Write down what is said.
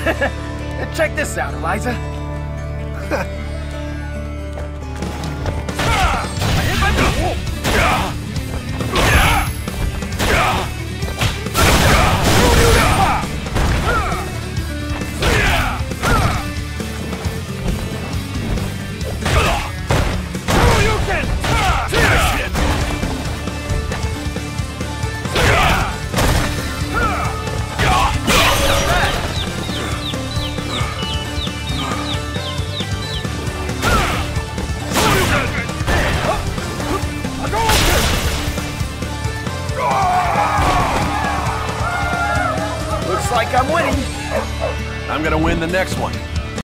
Check this out, Eliza. Looks like I'm winning. I'm gonna win the next one.